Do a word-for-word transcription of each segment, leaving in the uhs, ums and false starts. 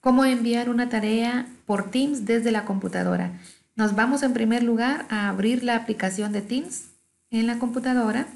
¿Cómo enviar una tarea por Teams desde la computadora? Nos vamos en primer lugar a abrir la aplicación de Teams en la computadora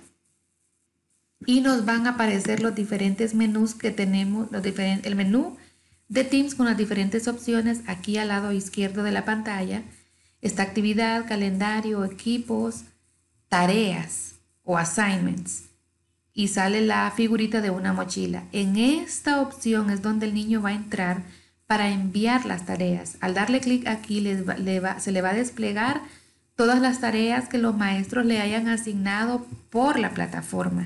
y nos van a aparecer los diferentes menús que tenemos, los diferentes, el menú de Teams con las diferentes opciones. Aquí al lado izquierdo de la pantalla está actividad, calendario, equipos, tareas o assignments y sale la figurita de una mochila. En esta opción es donde el niño va a entrar para enviar las tareas. Al darle clic aquí les va, le va, se le va a desplegar todas las tareas que los maestros le hayan asignado por la plataforma.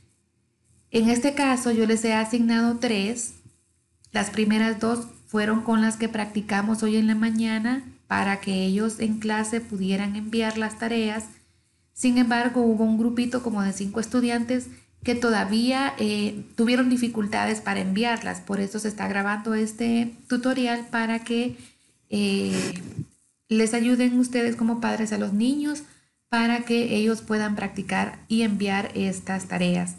En este caso yo les he asignado tres. Las primeras dos fueron con las que practicamos hoy en la mañana para que ellos en clase pudieran enviar las tareas. Sin embargo, hubo un grupito como de cinco estudiantes que todavía eh, tuvieron dificultades para enviarlas. Por eso se está grabando este tutorial para que eh, les ayuden ustedes como padres a los niños para que ellos puedan practicar y enviar estas tareas.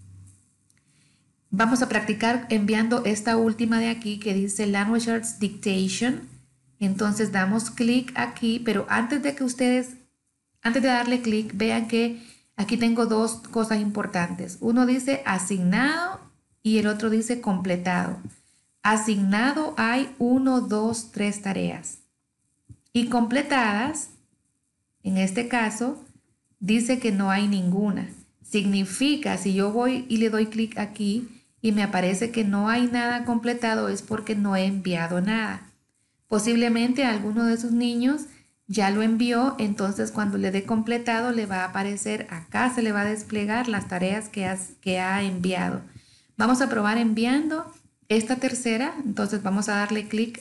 Vamos a practicar enviando esta última de aquí que dice Language Arts Dictation. Entonces damos clic aquí, pero antes de que ustedes, antes de darle clic, vean que aquí tengo dos cosas importantes. Uno dice asignado y el otro dice completado. Asignado hay uno, dos, tres tareas. Y completadas, en este caso, dice que no hay ninguna. Significa, si yo voy y le doy clic aquí y me aparece que no hay nada completado, es porque no he enviado nada. Posiblemente alguno de sus niños ya lo envió, entonces cuando le dé completado le va a aparecer acá, se le va a desplegar las tareas que, has, que ha enviado. Vamos a probar enviando esta tercera, entonces vamos a darle clic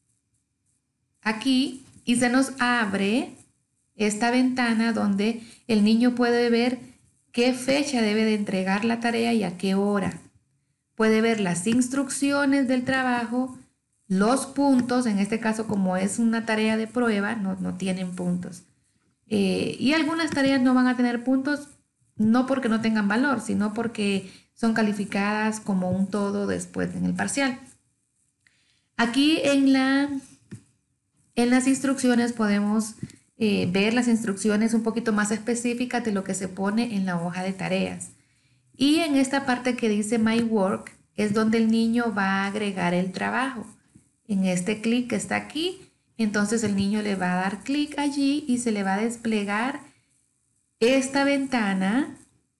aquí y se nos abre esta ventana donde el niño puede ver qué fecha debe de entregar la tarea y a qué hora. Puede ver las instrucciones del trabajo, los puntos, en este caso como es una tarea de prueba, no, no tienen puntos. Eh, y algunas tareas no van a tener puntos, no porque no tengan valor, sino porque son calificadas como un todo después en el parcial. Aquí en, la, en las instrucciones podemos eh, ver las instrucciones un poquito más específicas de lo que se pone en la hoja de tareas. Y en esta parte que dice My Work es donde el niño va a agregar el trabajo. En este clic que está aquí, entonces el niño le va a dar clic allí y se le va a desplegar esta ventana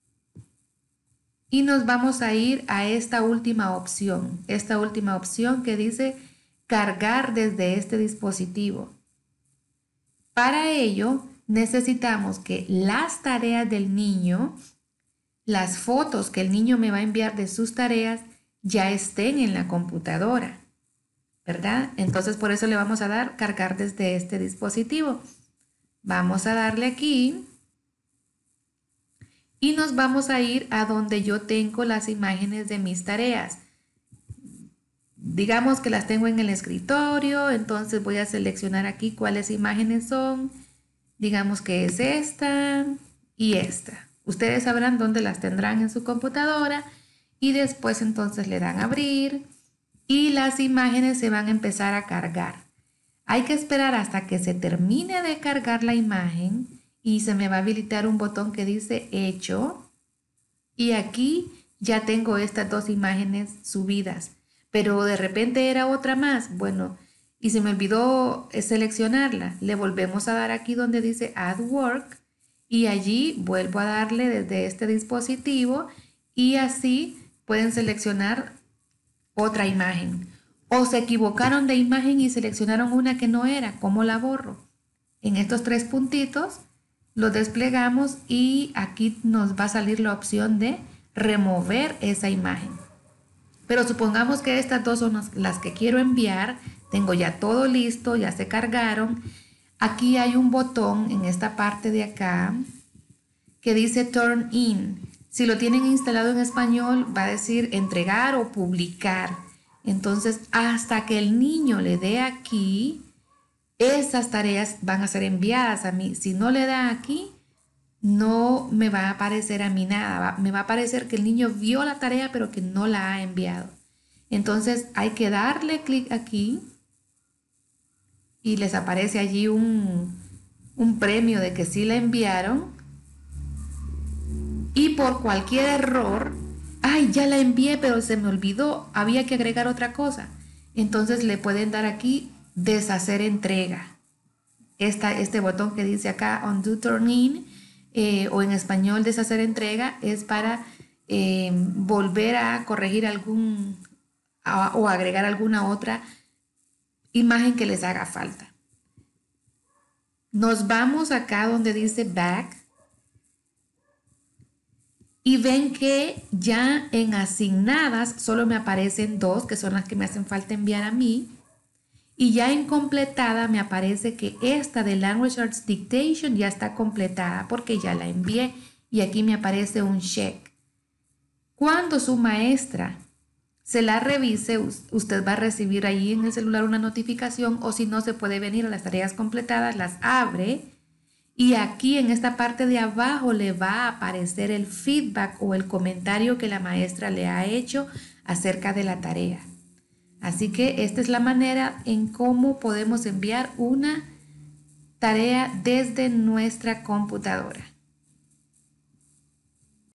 y nos vamos a ir a esta última opción, esta última opción que dice cargar desde este dispositivo. Para ello necesitamos que las tareas del niño, las fotos que el niño me va a enviar de sus tareas ya estén en la computadora, ¿verdad? Entonces por eso le vamos a dar cargar desde este dispositivo. Vamos a darle aquí y nos vamos a ir a donde yo tengo las imágenes de mis tareas. Digamos que las tengo en el escritorio, entonces voy a seleccionar aquí cuáles imágenes son. Digamos que es esta y esta. Ustedes sabrán dónde las tendrán en su computadora y después entonces le dan a abrir y las imágenes se van a empezar a cargar. Hay que esperar hasta que se termine de cargar la imagen y se me va a habilitar un botón que dice hecho y aquí ya tengo estas dos imágenes subidas, pero de repente era otra más. Bueno, y se me olvidó seleccionarla. Le volvemos a dar aquí donde dice Add Work y allí vuelvo a darle desde este dispositivo y así pueden seleccionar otra imagen. O se equivocaron de imagen y seleccionaron una que no era. ¿Cómo la borro? En estos tres puntitos lo desplegamos y aquí nos va a salir la opción de remover esa imagen. Pero supongamos que estas dos son las que quiero enviar. Tengo ya todo listo, ya se cargaron. Aquí hay un botón en esta parte de acá que dice Turn In. Si lo tienen instalado en español, va a decir entregar o publicar. Entonces, hasta que el niño le dé aquí, esas tareas van a ser enviadas a mí. Si no le da aquí, no me va a aparecer a mí nada. Me va a aparecer que el niño vio la tarea, pero que no la ha enviado. Entonces hay que darle clic aquí y les aparece allí un, un premio de que sí la enviaron. Y por cualquier error, ay, ya la envié, pero se me olvidó, había que agregar otra cosa. Entonces le pueden dar aquí deshacer entrega. Esta, este botón que dice acá undo turn in, eh, o en español deshacer entrega, es para eh, volver a corregir algún a, o agregar alguna otra imagen que les haga falta. Nos vamos acá donde dice back y ven que ya en asignadas solo me aparecen dos, que son las que me hacen falta enviar a mí. Y ya en completada me aparece que esta de Language Arts Dictation ya está completada porque ya la envié. Y aquí me aparece un check. Cuando su maestra se la revise, usted va a recibir ahí en el celular una notificación, o si no, se puede venir a las tareas completadas, las abre y aquí en esta parte de abajo le va a aparecer el feedback o el comentario que la maestra le ha hecho acerca de la tarea. Así que esta es la manera en cómo podemos enviar una tarea desde nuestra computadora.